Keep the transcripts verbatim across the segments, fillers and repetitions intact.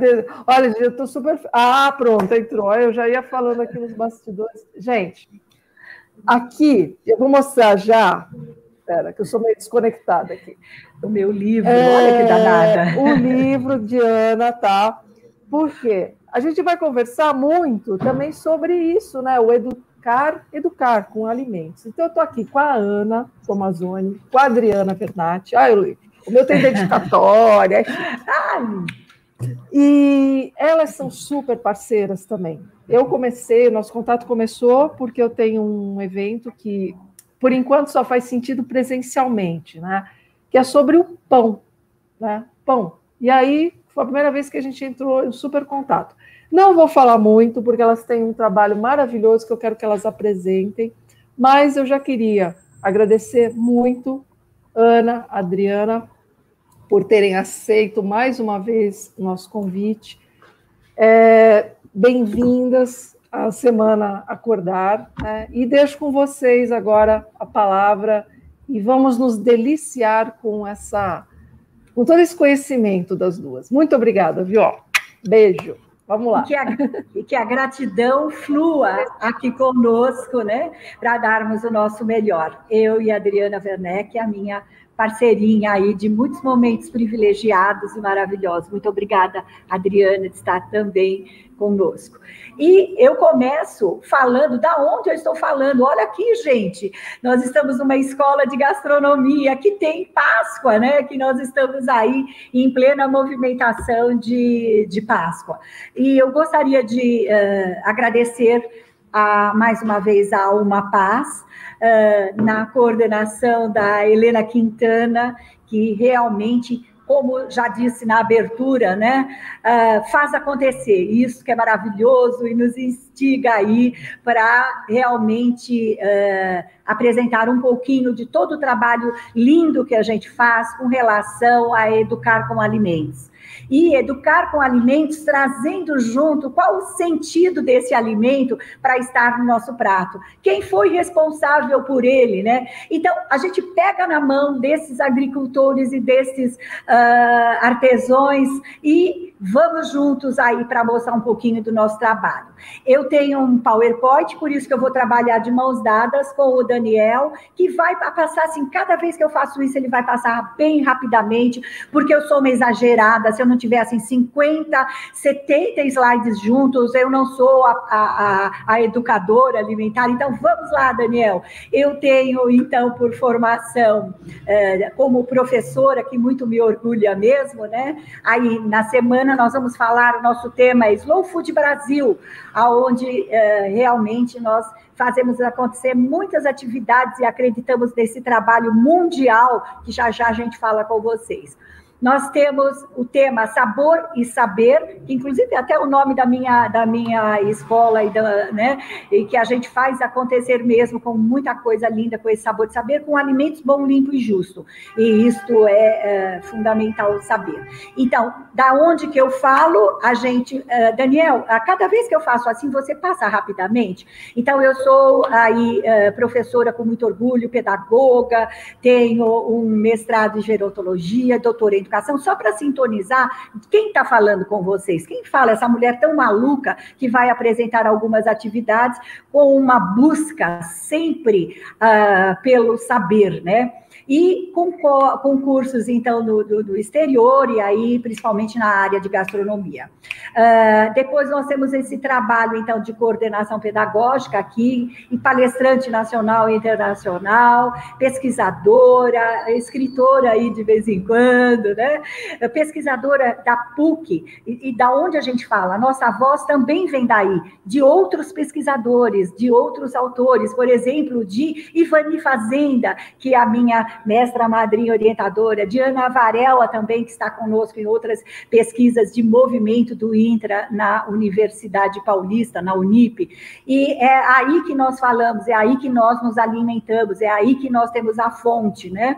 de... Olha, gente, eu estou super... Ah, pronto, entrou. Eu já ia falando aqui nos bastidores. Gente, aqui, eu vou mostrar já... Espera, que eu sou meio desconectada aqui. O meu livro, é... olha que danada. O livro de Ana, tá? Por quê? A gente vai conversar muito também sobre isso, né? O educar, educar com alimentos. Então, eu estou aqui com a Ana Tomazoni, com a Adriana Vernatti. Ah, eu... O meu tem dedicatória. Ai. E elas são super parceiras também. Eu comecei, nosso contato começou porque eu tenho um evento que, por enquanto, só faz sentido presencialmente, né? Que é sobre o pão, né? Pão. E aí, foi a primeira vez que a gente entrou em super contato. Não vou falar muito, porque elas têm um trabalho maravilhoso que eu quero que elas apresentem, mas eu já queria agradecer muito Ana, Adriana, por terem aceito mais uma vez o nosso convite. É, bem-vindas à Semana Acordar, né? E deixo com vocês agora a palavra e vamos nos deliciar com, essa, com todo esse conhecimento das duas. Muito obrigada, viu? Beijo. Vamos lá. E que, a, e que a gratidão flua aqui conosco, né? Para darmos o nosso melhor. Eu e a Adriana Werneck, a minha parceirinha aí de muitos momentos privilegiados e maravilhosos. Muito obrigada, Adriana, de estar também conosco. E eu começo falando da onde eu estou falando. Olha aqui, gente, nós estamos numa escola de gastronomia que tem Páscoa, né? Que nós estamos aí em plena movimentação de, de Páscoa. E eu gostaria de uh, agradecer a, mais uma vez a Uma Paz, uh, na coordenação da Helena Quintana, que realmente, como já disse na abertura, né, uh, faz acontecer isso que é maravilhoso e nos instiga aí para realmente uh, apresentar um pouquinho de todo o trabalho lindo que a gente faz com relação a educar com alimentos. E educar com alimentos, trazendo junto qual o sentido desse alimento para estar no nosso prato. Quem foi responsável por ele, né? Então, a gente pega na mão desses agricultores e desses uh, artesãos e vamos juntos aí para mostrar um pouquinho do nosso trabalho. Eu tenho um PowerPoint, por isso que eu vou trabalhar de mãos dadas com o Daniel, que vai passar assim, cada vez que eu faço isso, ele vai passar bem rapidamente, porque eu sou uma exagerada. Se eu não tiver assim cinquenta, setenta slides juntos, eu não sou a, a, a educadora alimentar. Então, vamos lá, Daniel. Eu tenho, então, por formação é, como professora, que muito me orgulha mesmo, né? Aí, na semana, nós vamos falar, o nosso tema é Slow Food Brasil, onde é, realmente nós fazemos acontecer muitas atividades e acreditamos nesse trabalho mundial, que já já a gente fala com vocês. Nós temos o tema Sabor e Saber, que inclusive é até o nome da minha, da minha escola, e, da, né, e que a gente faz acontecer mesmo com muita coisa linda, com esse Sabor e Saber, com alimentos bom, limpo e justo. E isto é, é fundamental saber. Então, da onde que eu falo, a gente... Uh, Daniel, a cada vez que eu faço assim, você passa rapidamente. Então, eu sou aí uh, professora com muito orgulho, pedagoga, tenho um mestrado em gerontologia, doutorado em educação, só para sintonizar quem está falando com vocês, quem fala, essa mulher tão maluca que vai apresentar algumas atividades com uma busca sempre uh, pelo saber, né? E com concursos, então, no, do, do exterior, e aí, principalmente na área de gastronomia. Uh, depois nós temos esse trabalho, então, de coordenação pedagógica aqui, e palestrante nacional e internacional, pesquisadora, escritora aí de vez em quando, né? Pesquisadora da P U C, e, e da onde a gente fala, a nossa voz também vem daí, de outros pesquisadores, de outros autores, por exemplo, de Ivani Fazenda, que é a minha mestra, madrinha, orientadora, Diana Varela também, que está conosco em outras pesquisas de movimento do INTRA na Universidade Paulista, na Unip, e é aí que nós falamos, é aí que nós nos alimentamos, é aí que nós temos a fonte, né?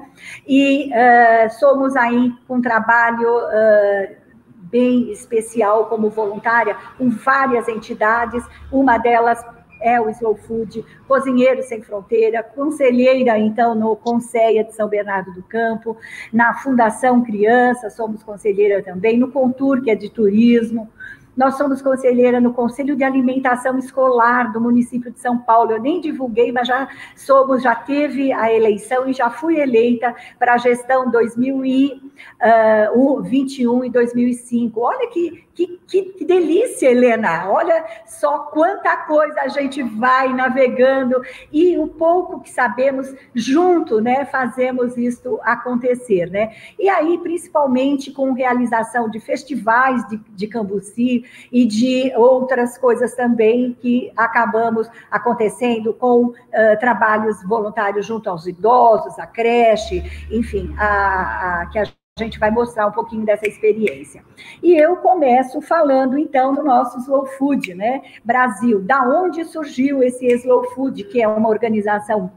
E uh, somos aí com um trabalho uh, bem especial como voluntária, com várias entidades, uma delas é o Slow Food, Cozinheiros Sem Fronteira, conselheira, então, no Conceia de São Bernardo do Campo, na Fundação Criança, somos conselheira também, no Contur, que é de turismo. Nós somos conselheira no Conselho de Alimentação Escolar do município de São Paulo. Eu nem divulguei, mas já somos, já teve a eleição e já fui eleita para a gestão dois mil e vinte e um e dois mil e cinco. Olha que, que, que, que delícia, Helena! Olha só quanta coisa a gente vai navegando e o pouco que sabemos junto, né, fazemos isso acontecer, né? E aí, principalmente com realização de festivais de, de Cambuci, e de outras coisas também que acabamos acontecendo com uh, trabalhos voluntários junto aos idosos, a creche, enfim, a, a, que a gente vai mostrar um pouquinho dessa experiência. E eu começo falando, então, do nosso Slow Food, né? Brasil, da onde surgiu esse Slow Food, que é uma organização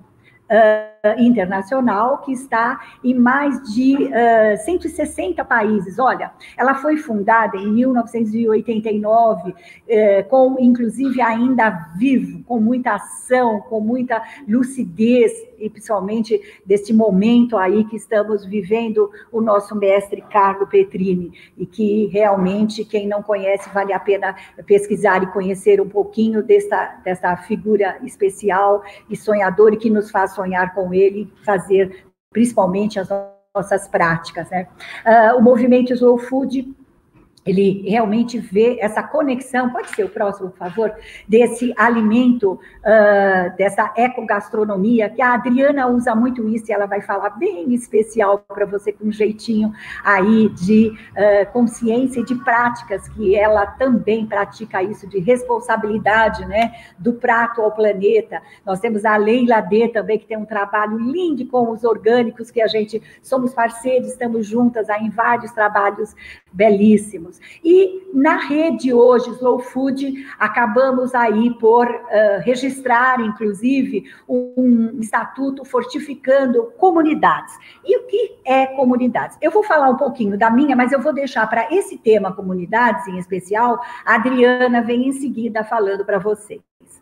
Uh, internacional, que está em mais de uh, cento e sessenta países. Olha, ela foi fundada em mil novecentos e oitenta e nove, uh, com, inclusive, ainda vivo, com muita ação, com muita lucidez, e principalmente deste momento aí que estamos vivendo o nosso mestre Carlo Petrini, e que realmente, quem não conhece, vale a pena pesquisar e conhecer um pouquinho desta, desta figura especial e sonhadora, e que nos faz sonhar com ele, fazer principalmente as nossas práticas, né? Uh, o movimento Slow Food, ele realmente vê essa conexão, pode ser o próximo, por favor, desse alimento, uh, dessa ecogastronomia, que a Adriana usa muito isso, e ela vai falar bem especial para você, com um jeitinho aí de uh, consciência e de práticas, que ela também pratica isso, de responsabilidade, né, do prato ao planeta. Nós temos a Leila D também, que tem um trabalho lindo com os orgânicos, que a gente, somos parceiros, estamos juntas aí em vários trabalhos belíssimos. E na rede hoje, Slow Food, acabamos aí por uh, registrar, inclusive, um, um estatuto fortificando comunidades. E o que é comunidades? Eu vou falar um pouquinho da minha, mas eu vou deixar para esse tema comunidades em especial, a Adriana vem em seguida falando para vocês.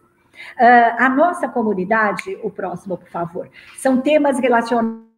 Uh, a nossa comunidade, o próximo, por favor, são temas relacionados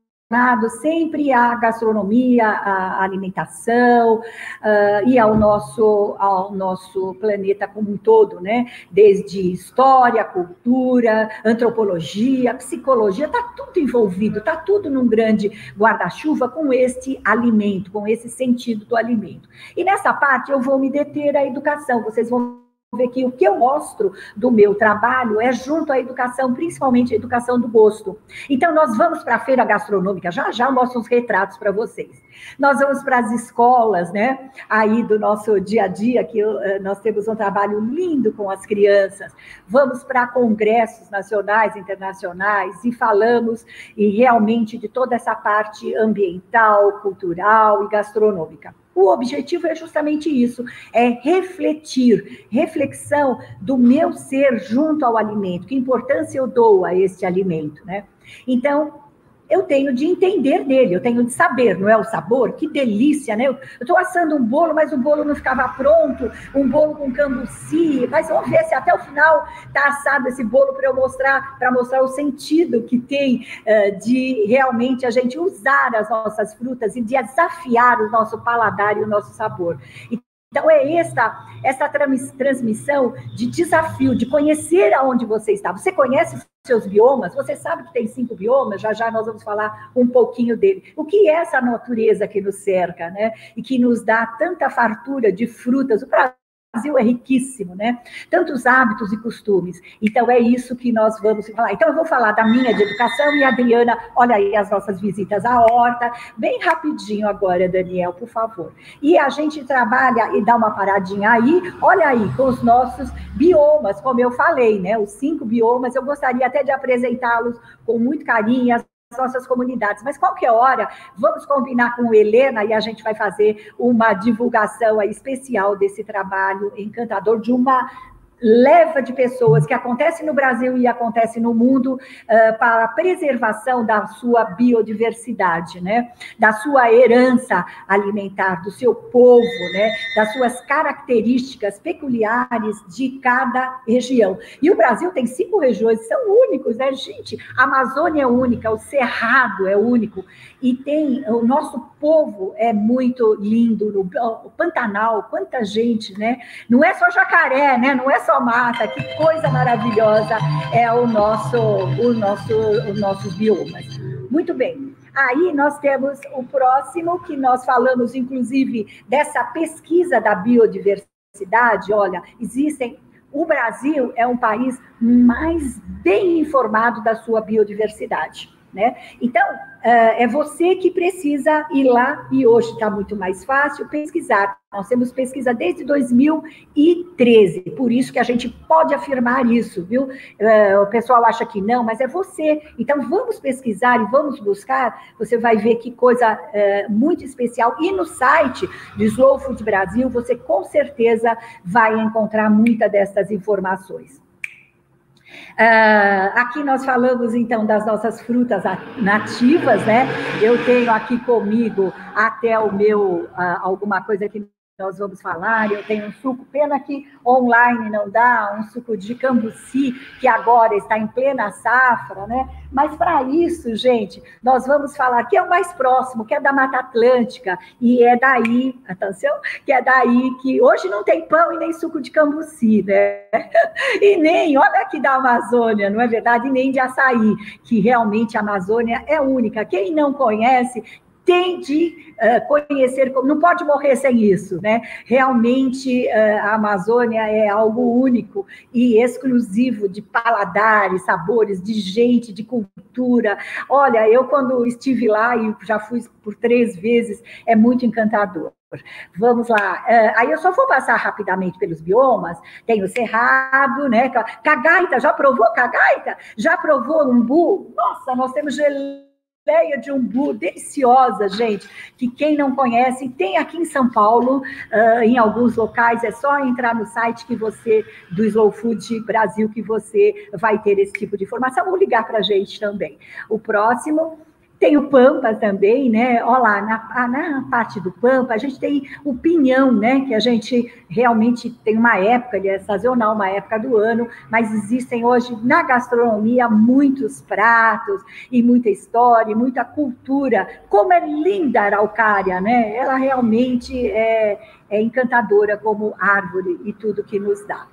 sempre à gastronomia, à alimentação uh, e ao nosso, ao nosso planeta como um todo, né? Desde história, cultura, antropologia, psicologia, está tudo envolvido, está tudo num grande guarda-chuva com este alimento, com esse sentido do alimento. E nessa parte eu vou me deter à educação, vocês vão ver que o que eu mostro do meu trabalho é junto à educação, principalmente a educação do gosto. Então, nós vamos para a feira gastronômica, já já eu mostro uns retratos para vocês. Nós vamos para as escolas, né, aí do nosso dia a dia, que nós temos um trabalho lindo com as crianças. Vamos para congressos nacionais, internacionais, e falamos e realmente de toda essa parte ambiental, cultural e gastronômica. O objetivo é justamente isso, é refletir, reflexão do meu ser junto ao alimento, que importância eu dou a este alimento, né? Então, eu tenho de entender dele, eu tenho de saber, não é o sabor? Que delícia, né? Eu estou assando um bolo, mas o bolo não ficava pronto, um bolo com cambuci, mas vamos ver se até o final está assado esse bolo para eu mostrar, para mostrar o sentido que tem uh, de realmente a gente usar as nossas frutas e de desafiar o nosso paladar e o nosso sabor. Então, é esta, essa transmissão de desafio, de conhecer aonde você está. Você conhece os seus biomas? Você sabe que tem cinco biomas? Já já nós vamos falar um pouquinho dele. O que é essa natureza que nos cerca, né? E que nos dá tanta fartura de frutas? O Brasil é riquíssimo, né? Tantos hábitos e costumes. Então, é isso que nós vamos falar. Então, eu vou falar da minha de educação e a Adriana, olha aí as nossas visitas à horta. Bem rapidinho agora, Daniel, por favor. E a gente trabalha e dá uma paradinha aí, olha aí, com os nossos biomas, como eu falei, né? Os cinco biomas, eu gostaria até de apresentá-los com muito carinho, as nossas comunidades, mas qualquer hora, vamos combinar com Helena e a gente vai fazer uma divulgação aí especial desse trabalho encantador de uma leva de pessoas que acontece no Brasil e acontece no mundo uh, para a preservação da sua biodiversidade, né? Da sua herança alimentar, do seu povo, né? Das suas características peculiares de cada região. E o Brasil tem cinco regiões, são únicos, né, gente? A Amazônia é única, o Cerrado é único, e tem o nosso povo é muito lindo, no, o Pantanal, quanta gente, né? Não é só jacaré, né? Não é só mata, que coisa maravilhosa é o nosso, o nosso, os nossos biomas. Muito bem. Aí nós temos o próximo, que nós falamos, inclusive, dessa pesquisa da biodiversidade. Olha, existem... O Brasil é um país mais bem informado da sua biodiversidade, né? Então, é você que precisa ir lá, e hoje está muito mais fácil, pesquisar. Nós temos pesquisa desde dois mil e treze, por isso que a gente pode afirmar isso, viu? O pessoal acha que não, mas é você. Então, vamos pesquisar e vamos buscar, você vai ver que coisa é, muito especial. E no site do Slow Food Brasil, você com certeza vai encontrar muitas dessas informações. Uh, aqui nós falamos, então, das nossas frutas nativas, né? Eu tenho aqui comigo até o meu, uh, alguma coisa que nós vamos falar, eu tenho um suco, pena que online não dá, um suco de cambuci, que agora está em plena safra, né? Mas para isso, gente, nós vamos falar que é o mais próximo, que é da Mata Atlântica, e é daí, atenção, que é daí que hoje não tem pão e nem suco de cambuci, né? E nem, olha aqui da Amazônia, não é verdade? E nem de açaí, que realmente a Amazônia é única. Quem não conhece, tem de uh, conhecer, não pode morrer sem isso, né? Realmente, uh, a Amazônia é algo único e exclusivo de paladares, sabores, de gente, de cultura. Olha, eu quando estive lá, e já fui por três vezes, é muito encantador. Vamos lá, uh, aí eu só vou passar rapidamente pelos biomas. Tem o Cerrado, né? Cagaita, já provou cagaita? Já provou umbu? Nossa, nós temos geleia de umbu deliciosa, gente, que quem não conhece, tem aqui em São Paulo, uh, em alguns locais, é só entrar no site que você, do Slow Food Brasil, que você vai ter esse tipo de informação, ou ligar para a gente também. O próximo... Tem o Pampa também, né? Olha lá, na, na parte do Pampa, a gente tem o pinhão, né? Que a gente realmente tem uma época, ele é sazonal, uma época do ano, mas existem hoje na gastronomia muitos pratos e muita história, e muita cultura. Como é linda a araucária, né? Ela realmente é, é encantadora como árvore e tudo que nos dá.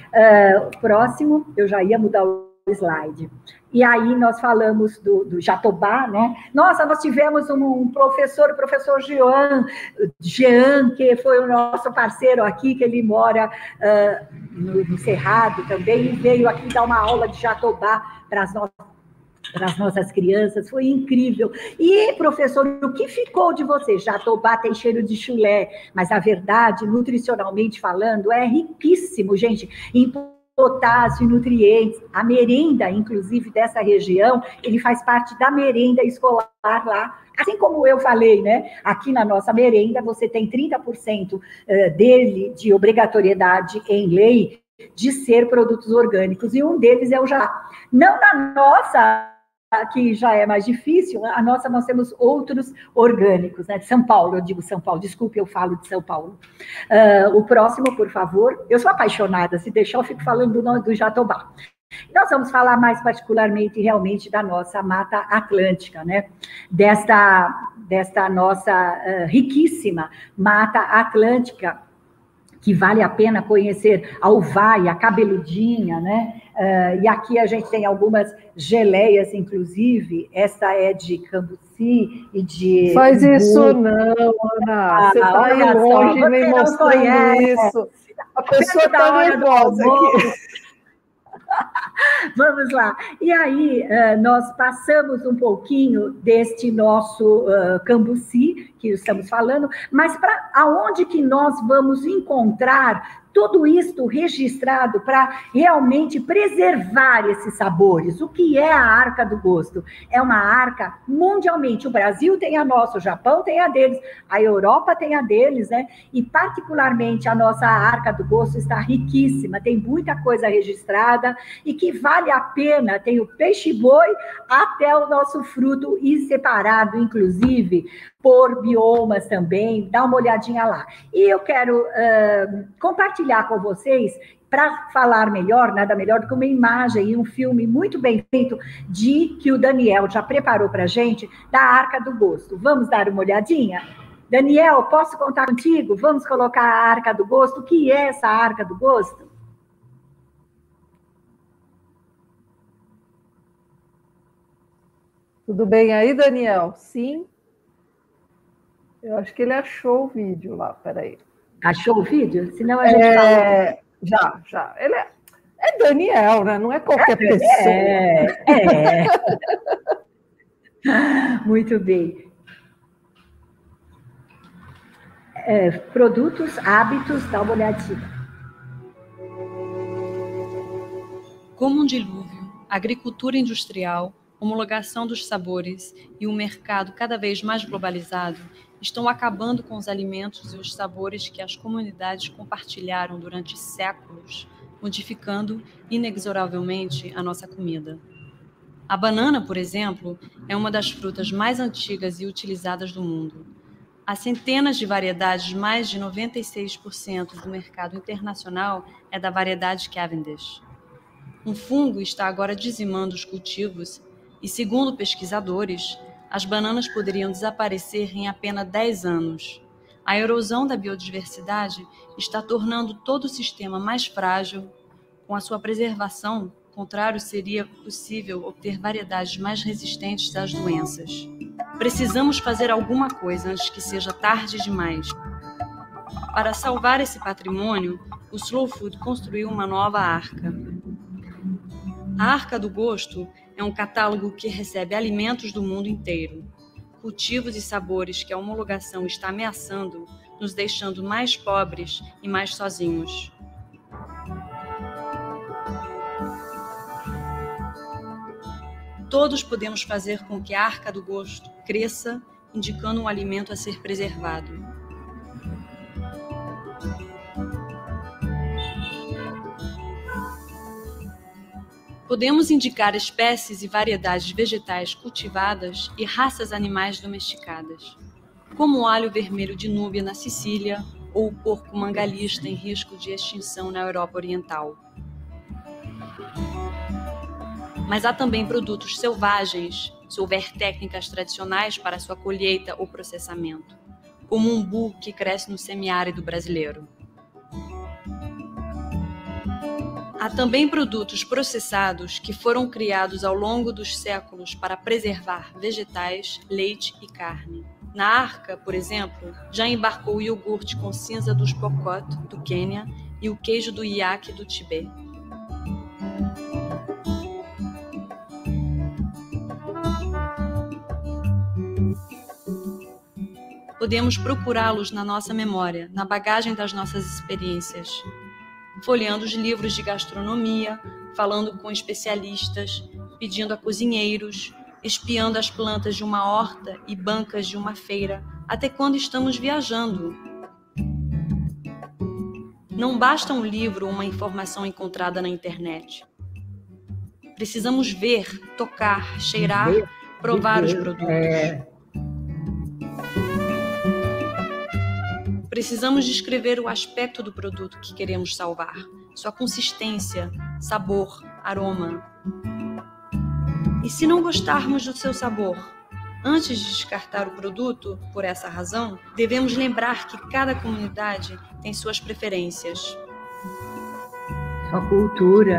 Uh, próximo, eu já ia mudar o slide. E aí nós falamos do, do jatobá, né? Nossa, nós tivemos um, um professor, o professor Jean, Jean, que foi o nosso parceiro aqui, que ele mora uh, no, no Cerrado também, e veio aqui dar uma aula de jatobá para as nossas para as nossas crianças, foi incrível. E, professor, o que ficou de você? Jatobá tem cheiro de chulé, mas a verdade, nutricionalmente falando, é riquíssimo, gente, em potássio e nutrientes. A merenda, inclusive, dessa região, ele faz parte da merenda escolar lá. Assim como eu falei, né? Aqui na nossa merenda, você tem trinta por cento dele de obrigatoriedade em lei de ser produtos orgânicos, e um deles é o jatobá. Não na nossa, que já é mais difícil, a nossa nós temos outros orgânicos, né? De São Paulo, eu digo São Paulo, desculpe, eu falo de São Paulo. Uh, o próximo, por favor. Eu sou apaixonada, se deixar eu fico falando do, do jatobá. Nós vamos falar mais particularmente, realmente, da nossa Mata Atlântica, né? Desta, desta nossa uh, riquíssima Mata Atlântica, que vale a pena conhecer a uvaia, a cabeludinha, né? Uh, e aqui a gente tem algumas geleias, inclusive, essa é de cambuci e de... Faz umbu. Isso não, Ana, você está ah, aí longe me mostrando isso. A pessoa está nervosa aqui. Vamos lá. E aí, nós passamos um pouquinho deste nosso uh, Cambuci, que estamos falando, mas para aonde que nós vamos encontrar tudo isto registrado para realmente preservar esses sabores? O que é a Arca do Gosto? É uma arca mundialmente. O Brasil tem a nossa, o Japão tem a deles, a Europa tem a deles, né? E particularmente a nossa Arca do Gosto está riquíssima, tem muita coisa registrada e que vale a pena. Tem o peixe-boi até o nosso fruto e separado, inclusive, por biomas também. Dá uma olhadinha lá. E eu quero uh, compartilhar com vocês, para falar melhor, nada melhor do que uma imagem e um filme muito bem feito de que o Daniel já preparou para a gente, da Arca do Gosto. Vamos dar uma olhadinha? Daniel, posso contar contigo? Vamos colocar a Arca do Gosto. O que é essa Arca do Gosto? Tudo bem aí, Daniel? Sim? Eu acho que ele achou o vídeo lá, peraí. Achou o vídeo? Senão a gente é... fala... Já, já. Ele é... é Daniel, né? Não é qualquer é, pessoa. É, é. Muito bem. É, produtos, hábitos, dá uma olhadinha. Como um dilúvio, agricultura industrial, homologação dos sabores e um mercado cada vez mais globalizado estão acabando com os alimentos e os sabores que as comunidades compartilharam durante séculos, modificando inexoravelmente a nossa comida. A banana, por exemplo, é uma das frutas mais antigas e utilizadas do mundo. Há centenas de variedades, mais de noventa e seis por cento do mercado internacional é da variedade Cavendish. Um fungo está agora dizimando os cultivos e, segundo pesquisadores, as bananas poderiam desaparecer em apenas dez anos. A erosão da biodiversidade está tornando todo o sistema mais frágil. Com a sua preservação, ao contrário, seria possível obter variedades mais resistentes às doenças. Precisamos fazer alguma coisa antes que seja tarde demais. Para salvar esse patrimônio, o Slow Food construiu uma nova arca. A Arca do Gosto é um catálogo que recebe alimentos do mundo inteiro, cultivos e sabores que a homologação está ameaçando, nos deixando mais pobres e mais sozinhos. Todos podemos fazer com que a Arca do Gosto cresça, indicando um alimento a ser preservado. Podemos indicar espécies e variedades vegetais cultivadas e raças animais domesticadas, como o alho vermelho de Núbia na Sicília ou o porco mangalista em risco de extinção na Europa Oriental. Mas há também produtos selvagens, se houver técnicas tradicionais para sua colheita ou processamento, como o umbu que cresce no semiárido brasileiro. Há também produtos processados que foram criados ao longo dos séculos para preservar vegetais, leite e carne. Na Arca, por exemplo, já embarcou o iogurte com cinza dos Pokot, do Quênia, e o queijo do Yak, do Tibete. Podemos procurá-los na nossa memória, na bagagem das nossas experiências, folheando os livros de gastronomia, falando com especialistas, pedindo a cozinheiros, espiando as plantas de uma horta e bancas de uma feira, até quando estamos viajando. Não basta um livro ou uma informação encontrada na internet. Precisamos ver, tocar, cheirar, provar os produtos. Precisamos descrever o aspecto do produto que queremos salvar, sua consistência, sabor, aroma. E se não gostarmos do seu sabor, antes de descartar o produto, por essa razão, devemos lembrar que cada comunidade tem suas preferências. Sua cultura.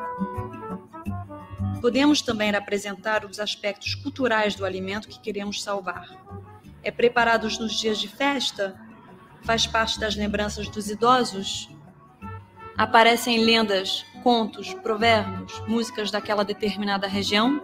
Podemos também apresentar os aspectos culturais do alimento que queremos salvar. É preparado nos dias de festa? Faz parte das lembranças dos idosos? Aparecem lendas contos, provérbios, músicas daquela determinada região?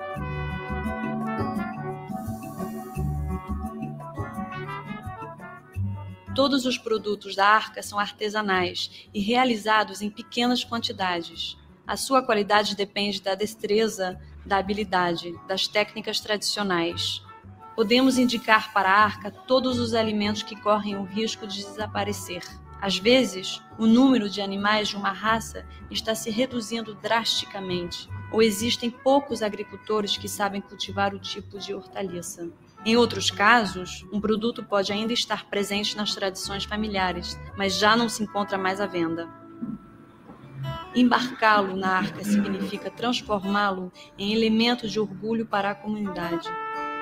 Todos os produtos da Arca são artesanais e realizados em pequenas quantidades. A sua qualidade depende da destreza, da habilidade, das técnicas tradicionais. Podemos indicar para a Arca todos os alimentos que correm o risco de desaparecer. Às vezes, o número de animais de uma raça está se reduzindo drasticamente, ou existem poucos agricultores que sabem cultivar o tipo de hortaliça. Em outros casos, um produto pode ainda estar presente nas tradições familiares, mas já não se encontra mais à venda. Embarcá-lo na Arca significa transformá-lo em elemento de orgulho para a comunidade.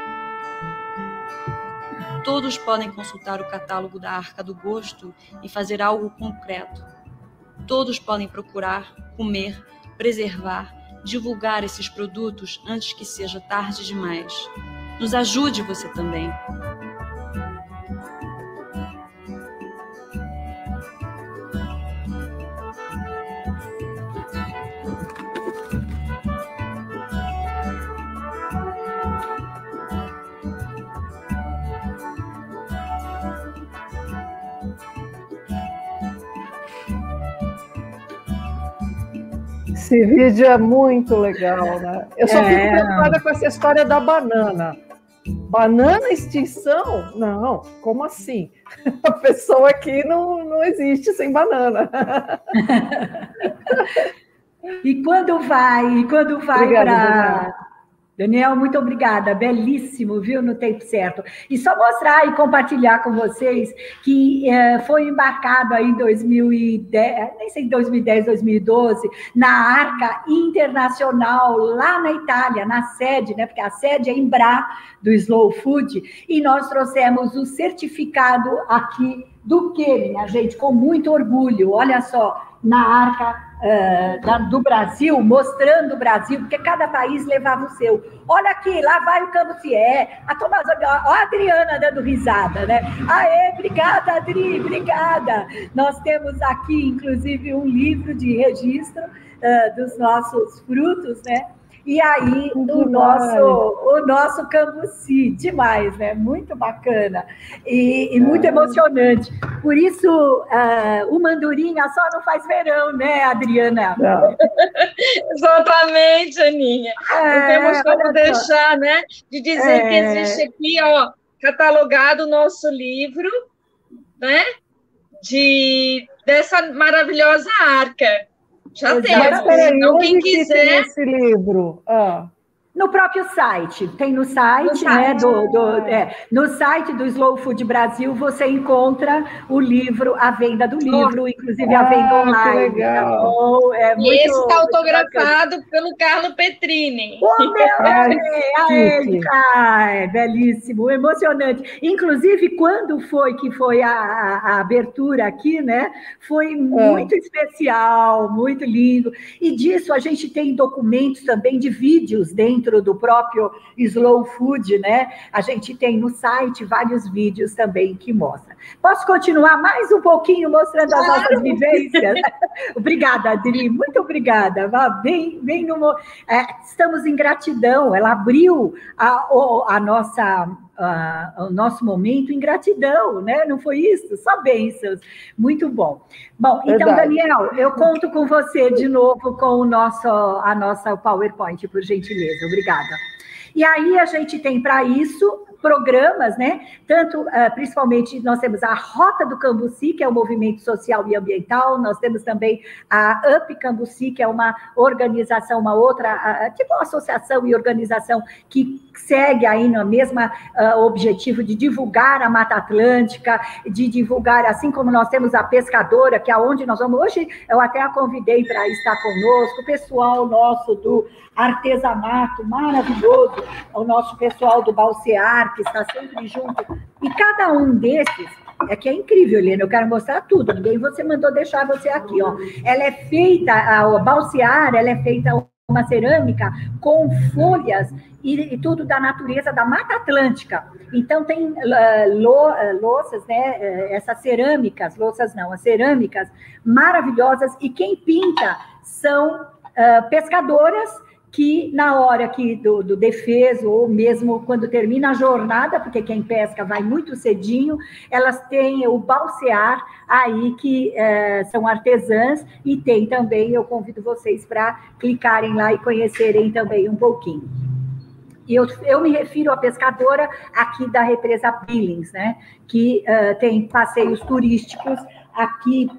Todos podem consultar o catálogo da Arca do Gosto e fazer algo concreto. Todos podem procurar, comer, preservar, divulgar esses produtos antes que seja tarde demais. Nos ajude você também. Esse vídeo é muito legal, né? Eu só É. fico preocupada com essa história da banana. Banana extinção? Não, como assim? A pessoa aqui não, não existe sem banana. E quando vai, e quando vai Obrigada, para... Daniel, muito obrigada, belíssimo, viu, no tempo certo. E só mostrar e compartilhar com vocês que eh, foi embarcado aí em dois mil e dez, nem sei, dois mil e dez, dois mil e doze, na Arca Internacional, lá na Itália, na sede, né, porque a sede é em Bra, do Slow Food, e nós trouxemos o certificado aqui do quê, minha gente? Com muito orgulho, olha só, na Arca Uh, da, do Brasil, mostrando o Brasil, porque cada país levava o seu. Olha aqui, lá vai o Cambucié, a Tomás, ó, a Adriana dando risada, né? Aê, obrigada, Adri, obrigada. Nós temos aqui, inclusive, um livro de registro uh, dos nossos frutos, né? E aí, o nosso, o nosso Cambuci, demais, né? Muito bacana e, e muito emocionante. Por isso, uh, o Mandurinha só não faz verão, né, Adriana? Não. Exatamente, Aninha. É, não temos como deixar, só. né, de dizer é... que existe aqui, ó, catalogado o nosso livro, né, de, dessa maravilhosa arca. Já tem, mas peraí, então quem que quiser... tem esse livro? Ah. No próprio site, tem no site, no site. né? Do, do, é, no site do Slow Food Brasil, você encontra o livro, a venda do livro, oh. inclusive a venda ah, online. Que legal. Então, é e muito, esse está autografado pelo Carlo Petrini. Oh, meu Deus! Ai, belíssimo, emocionante. Inclusive, quando foi que foi a, a, a abertura aqui, né? Foi muito é. especial, muito lindo. E disso a gente tem documentos também de vídeos dentro do próprio Slow Food, né? A gente tem no site vários vídeos também que mostram. Posso continuar mais um pouquinho mostrando as claro. nossas vivências? Obrigada, Adri, muito obrigada. Bem, bem no, é, estamos em gratidão, ela abriu a, a nossa... Uh, o nosso momento em gratidão, né? Não foi isso? Só bênçãos. Muito bom. Bom, então, Verdade. Daniel, eu conto com você de novo com o nosso, a nossa PowerPoint, por gentileza. Obrigada. E aí a gente tem para isso programas, né? Tanto, uh, principalmente, nós temos a Rota do Cambuci, que é o movimento social e ambiental, nós temos também a Up Cambuci, que é uma organização, uma outra, uh, tipo uma associação e organização que segue aí no mesmo uh, objetivo de divulgar a Mata Atlântica, de divulgar, assim como nós temos a Pescadora, que é onde nós vamos, hoje eu até a convidei para estar conosco, o pessoal nosso do artesanato maravilhoso, o nosso pessoal do Balsear, que está sempre junto, e cada um desses, é que é incrível, Helena, eu quero mostrar tudo, ninguém você mandou deixar você aqui, ó. Ela é feita, a Balsear, ela é feita uma cerâmica com folhas e, e tudo da natureza da Mata Atlântica. Então, tem uh, lo, uh, louças, né, uh, essas cerâmicas, louças não, as cerâmicas maravilhosas, e quem pinta são uh, pescadoras que na hora que do, do defeso, ou mesmo quando termina a jornada, porque quem pesca vai muito cedinho, elas têm o balsear aí, que é, são artesãs, e tem também, eu convido vocês para clicarem lá e conhecerem também um pouquinho. E eu, eu me refiro à pescadora aqui da represa Billings, né, que uh, tem passeios turísticos aqui,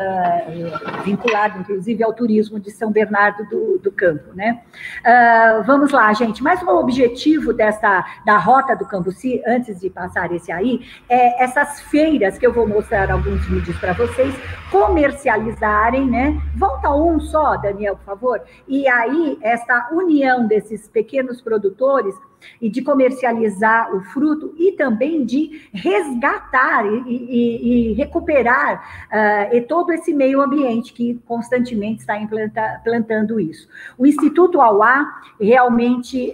uh, vinculado, inclusive, ao turismo de São Bernardo do, do Campo, né? Uh, vamos lá, gente. Mais um objetivo dessa, da Rota do Cambuci, antes de passar esse aí, é essas feiras, que eu vou mostrar alguns vídeos para vocês, comercializarem, né? Volta um só, Daniel, por favor. E aí, essa união desses pequenos produtores e de comercializar o fruto e também de resgatar e, e, e recuperar uh, e todo esse meio ambiente que constantemente está implanta, plantando isso. O Instituto Auá realmente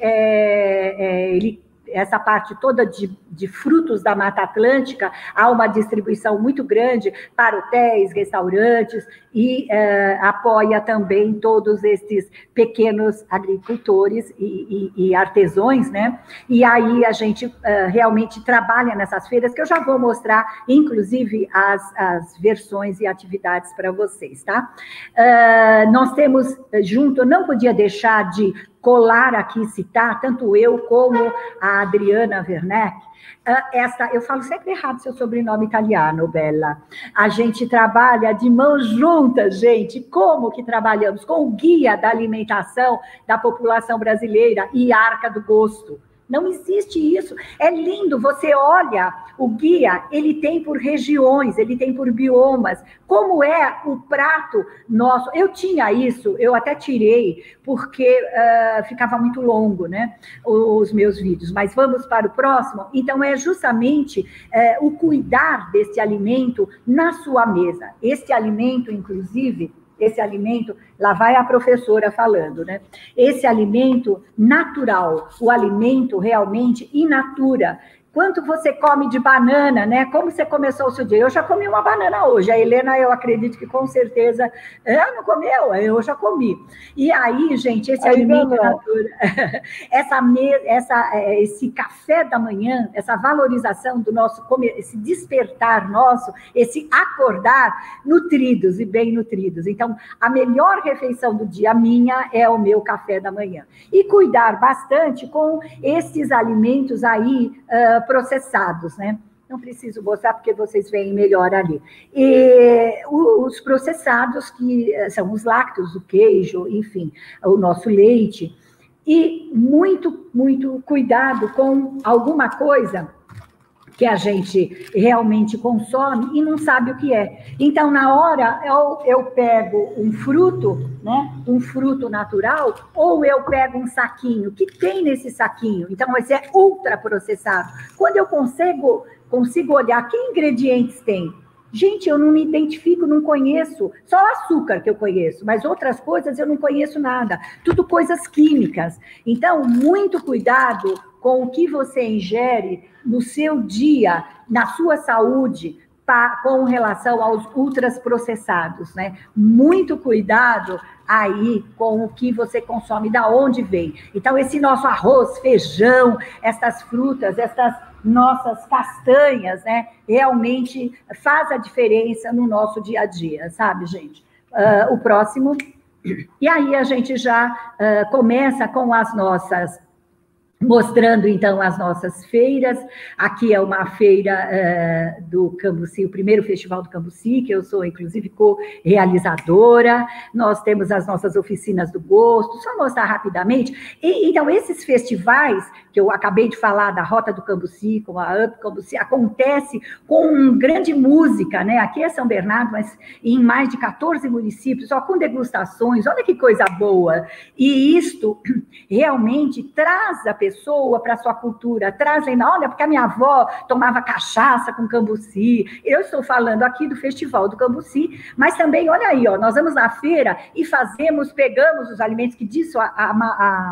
é, é, ele essa parte toda de, de frutos da Mata Atlântica, há uma distribuição muito grande para hotéis, restaurantes, e eh, apoia também todos esses pequenos agricultores e, e, e artesãos, né? E aí a gente eh, realmente trabalha nessas feiras, que eu já vou mostrar, inclusive, as, as versões e atividades para vocês, tá? Uh, nós temos junto, eu não podia deixar de colar aqui, citar, tanto eu como a Adriana Werneck, essa, eu falo sempre errado seu sobrenome italiano, Bella. A gente trabalha de mãos juntas, gente. Como que trabalhamos? Com o Guia da Alimentação da População Brasileira e Arca do Gosto. Não existe isso. É lindo, você olha, o guia, ele tem por regiões, ele tem por biomas. Como é o prato nosso? Eu tinha isso, eu até tirei, porque uh, ficava muito longo, né, os meus vídeos. Mas vamos para o próximo? Então, é justamente uh, o cuidar desse alimento na sua mesa. Esse alimento, inclusive... Esse alimento, lá vai a professora falando, né? Esse alimento natural, o alimento realmente in natura. Quanto você come de banana, né? Como você começou o seu dia? Eu já comi uma banana hoje. A Helena, eu acredito que com certeza... Ela não comeu? Eu já comi. E aí, gente, esse aí alimento natura, essa, essa, esse café da manhã, essa valorização do nosso, esse despertar nosso, esse acordar nutridos e bem nutridos. Então, a melhor refeição do dia minha é o meu café da manhã. E cuidar bastante com esses alimentos aí, uh, processados, né? Não preciso mostrar porque vocês veem melhor ali. E os processados, que são os lácteos, o queijo, enfim, o nosso leite. E muito, muito cuidado com alguma coisa que a gente realmente consome e não sabe o que é. Então, na hora, eu, eu pego um fruto, né, um fruto natural, ou eu pego um saquinho, que tem nesse saquinho, então esse é ultraprocessado. Quando eu consigo, consigo olhar que ingredientes tem, gente, eu não me identifico, não conheço, só açúcar que eu conheço, mas outras coisas eu não conheço nada, tudo coisas químicas. Então, muito cuidado com o que você ingere no seu dia, na sua saúde, pa, com relação aos ultraprocessados, né? Muito cuidado aí com o que você consome, da onde vem. Então, esse nosso arroz, feijão, essas frutas, essas nossas castanhas, né? Realmente faz a diferença no nosso dia a dia, sabe, gente? Uh, o próximo. E aí a gente já uh, começa com as nossas... Mostrando, então, as nossas feiras. Aqui é uma feira uh, do Cambuci, o primeiro festival do Cambuci, que eu sou, inclusive, co-realizadora. Nós temos as nossas oficinas do gosto, só mostrar rapidamente. E, então, esses festivais, que eu acabei de falar, da Rota do Cambuci, com a Up Cambuci, acontece com grande música, né? Aqui é São Bernardo, mas em mais de quatorze municípios, só com degustações, olha que coisa boa. E isto realmente traz a pessoa pessoa para a sua cultura, trazem, olha, porque a minha avó tomava cachaça com cambuci. Eu estou falando aqui do Festival do Cambuci, mas também, olha aí, ó, nós vamos na feira e fazemos, pegamos os alimentos, que disso a, a, a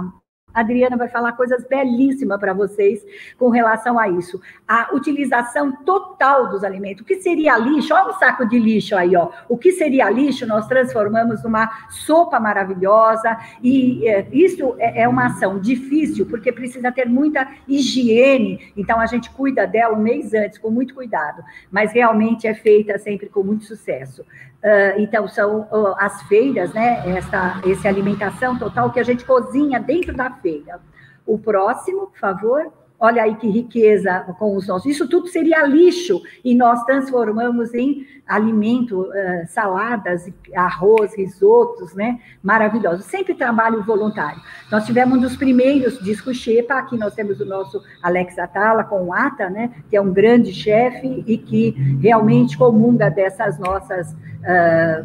A Adriana vai falar coisas belíssimas para vocês com relação a isso. A utilização total dos alimentos. O que seria lixo? Olha um saco de lixo aí, ó. O que seria lixo, nós transformamos numa sopa maravilhosa. E é, isso é, é uma ação difícil, porque precisa ter muita higiene. Então, a gente cuida dela um mês antes, com muito cuidado. Mas realmente é feita sempre com muito sucesso. Uh, então, são uh, as feiras, né? Essa, essa alimentação total que a gente cozinha dentro da feira. O próximo, por favor. Olha aí que riqueza com os nossos. Isso tudo seria lixo e nós transformamos em alimento, uh, saladas, arroz, risotos, né? Maravilhosos. Sempre trabalho voluntário. Nós tivemos um dos primeiros discos Xepa, aqui nós temos o nosso Alex Atala com o Ata, né? Que é um grande chefe e que realmente comunga dessas nossas, uh,